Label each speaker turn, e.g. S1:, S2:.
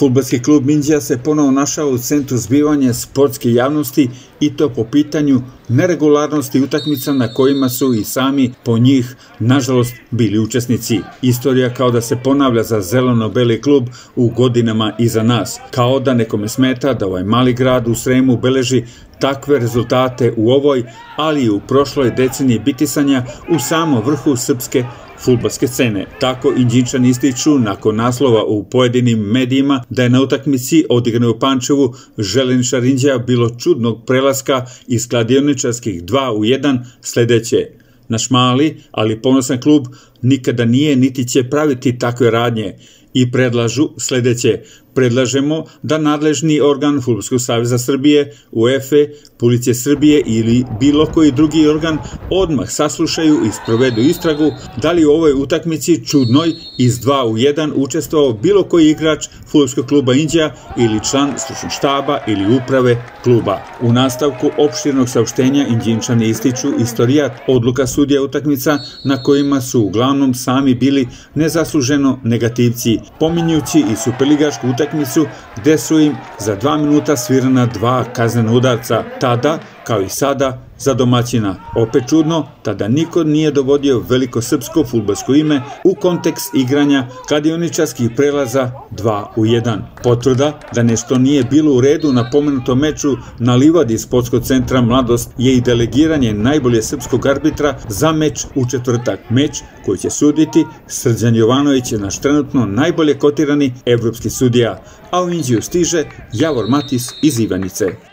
S1: Fudbalski klub Inđija se ponovo našao u centru zbivanja sportske javnosti i to po pitanju neregularnosti utakmica na kojima su i sami po njih, nažalost, bili učesnici. Istorija kao da se ponavlja za zeleno-beli klub u godinama iza nas. Kao da nekome smeta da ovaj mali grad u Sremu beleži takve rezultate u ovoj, ali i u prošloj deceniji bitisanja u samom vrhu srpske fudbalske scene. Tako Inđičani ističu nakon naslova u pojedinim medijima da je na utakmici odigrane u Pančevu Železničar Inđija bilo čudnog prelaska iz kladioničarskih 2-1 sledeće. Naš mali, ali ponosan klub nikada nije niti će praviti takve radnje i predlažu sledeće. Predlažemo da nadležni organ Fudbalskog saveza Srbije, UEFA, Policije Srbije ili bilo koji drugi organ odmah saslušaju i sprovedu istragu da li u ovoj utakmici čudnoj iz 2-1 učestvovao bilo koji igrač Fudbalskog kluba Inđija ili član stručnog štaba ili uprave kluba. U nastavku opširnog saopštenja Inđičani ističu istorijat odluka sudija utakmica na kojima su uglavnom sami bili nezasluženo negativci, pominjući i superligašku utakmicu gde su im za 2 minuta svirana 2 kaznena udarca, tada, kao i sada, za domaćina. Opet čudno, tada niko nije dovodio veliko srpsko fudbalsko ime u kontekst igranja kladioničarskih prelaza 2-1. Potvrda da nešto nije bilo u redu na pomenutom meču na livadi sportskog centra Mladost je i delegiranje najbolje srpskog arbitra za meč u četvrtak. Meč koji će suditi Srđan Jovanović je naš trenutno najbolje kotirani evropski sudija, a u Inđiju stiže Javor Matis iz Ivanice.